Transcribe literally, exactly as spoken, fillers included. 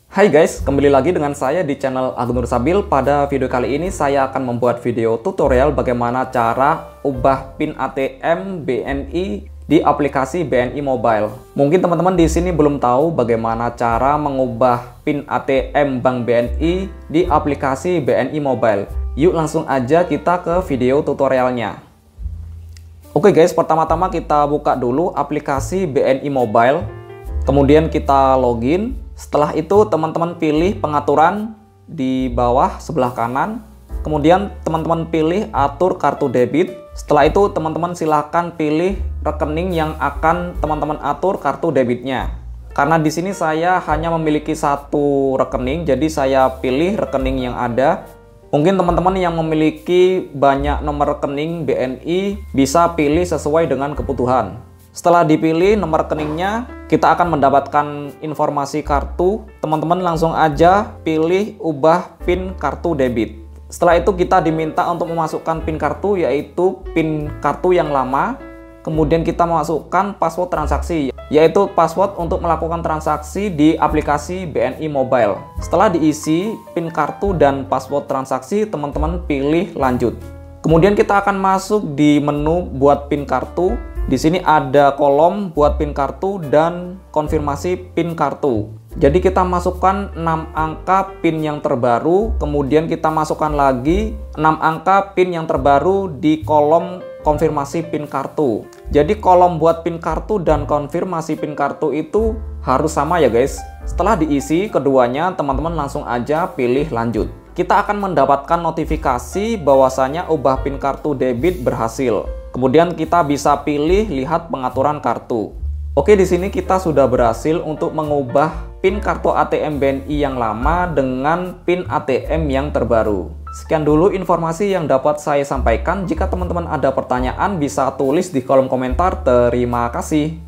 Hai guys, kembali lagi dengan saya di channel Agung Nur Sabil. Pada video kali ini saya akan membuat video tutorial bagaimana cara ubah PIN A T M B N I di aplikasi B N I Mobile. Mungkin teman-teman di sini belum tahu bagaimana cara mengubah PIN A T M Bank B N I di aplikasi B N I Mobile. Yuk langsung aja kita ke video tutorialnya. Oke guys, pertama-tama kita buka dulu aplikasi B N I Mobile. Kemudian kita login. Setelah itu teman-teman pilih pengaturan di bawah sebelah kanan. Kemudian teman-teman pilih atur kartu debit. Setelah itu teman-teman silahkan pilih rekening yang akan teman-teman atur kartu debitnya. Karena di sini saya hanya memiliki satu rekening, jadi saya pilih rekening yang ada. Mungkin teman-teman yang memiliki banyak nomor rekening B N I bisa pilih sesuai dengan kebutuhan. Setelah dipilih nomor rekeningnya, kita akan mendapatkan informasi kartu. Teman-teman langsung aja pilih ubah PIN kartu debit. Setelah itu kita diminta untuk memasukkan PIN kartu, yaitu PIN kartu yang lama. Kemudian kita memasukkan password transaksi, yaitu password untuk melakukan transaksi di aplikasi B N I Mobile. Setelah diisi PIN kartu dan password transaksi, teman-teman pilih lanjut. Kemudian kita akan masuk di menu buat PIN kartu. Di sini ada kolom buat PIN kartu dan konfirmasi PIN kartu. Jadi kita masukkan enam angka PIN yang terbaru, kemudian kita masukkan lagi enam angka PIN yang terbaru di kolom konfirmasi PIN kartu. Jadi kolom buat PIN kartu dan konfirmasi PIN kartu itu harus sama ya guys. Setelah diisi keduanya, teman-teman langsung aja pilih lanjut. Kita akan mendapatkan notifikasi bahwasanya ubah PIN kartu debit berhasil. Kemudian kita bisa pilih lihat pengaturan kartu. Oke, di sini kita sudah berhasil untuk mengubah PIN kartu A T M B N I yang lama dengan PIN A T M yang terbaru. Sekian dulu informasi yang dapat saya sampaikan. Jika teman-teman ada pertanyaan bisa tulis di kolom komentar. Terima kasih.